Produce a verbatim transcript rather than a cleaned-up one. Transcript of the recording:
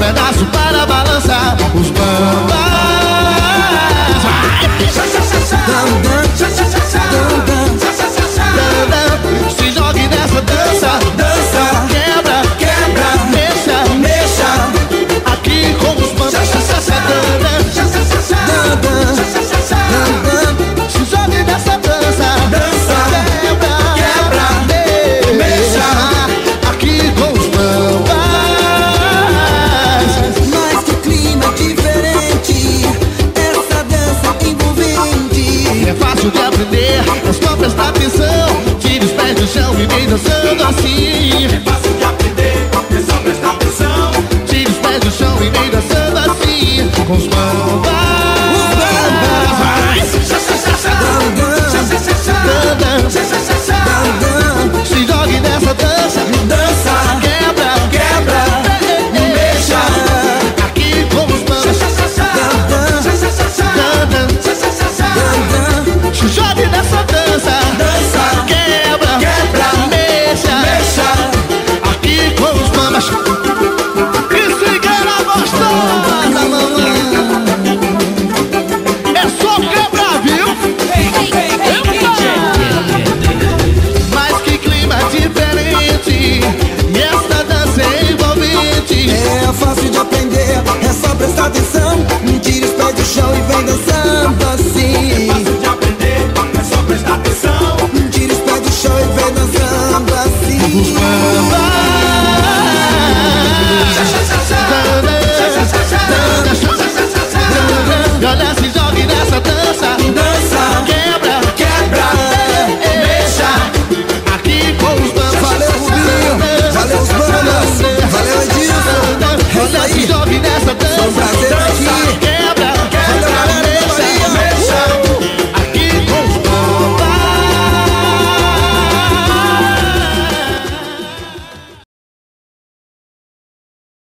pedaço para balançar os bambas. Se jogue nessa dança, dança, quebra, quebra, mexa, mexa, aqui com os bambas. Se jogue nessa dança, dança, quebra, quebra, mexa, aqui com os bambas. Mas que clima diferente, essa dança envolvente. É fácil de aprender, é só prestar atenção. Tire os pés do chão e vem dançando assim. É fácil de aprender, é só prestar atenção. Tire os pés do chão e vem dançando assim. Com os bambas. Se jogue nessa dança, dança, quebra, quebra, mexa, aqui com os bambas. Se jogue nessa dança, dança, quebra, quebra, mexa, mexa, aqui com os bambas. Que cigana gostosa, mamãe. É só quebrar, viu? Mas que clima diferente, e essa dança é envolvente. É fácil de aprender, é só prestar atenção. Tira os pés do chão e vem dançar.